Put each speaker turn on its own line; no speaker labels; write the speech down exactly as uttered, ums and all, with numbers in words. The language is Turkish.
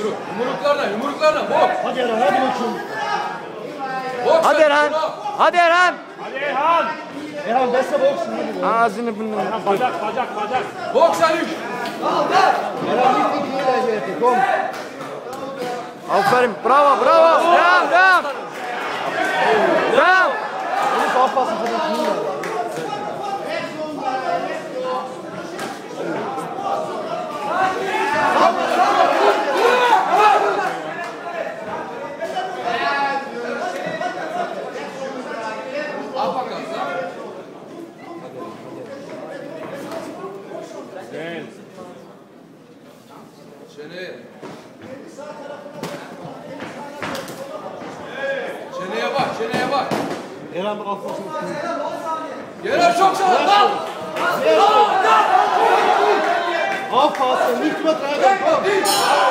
Yumruklarla, yumruklarla. Bok.
Hadi Erhan, hadi bakayım.
Bok.
Hadi Erhan. Hadi Erhan.
Hadi Erhan.
Erhan beste boksun.
Ağzını bunu.
Bacak bacak bacak.
Bok Salih.
Erhan gitti gidiyor. Kom.
Aferin. Bravo, bravo. Devam, devam. Devam.
Onu sağ pası falan.
Al bakalım.
Gel.
Çeneye. Çeneye bak, çeneye bak.
Erhan bak affasın.
Yere çok sağ. Dal.
Affasın. Nicht übertreiben. Komm.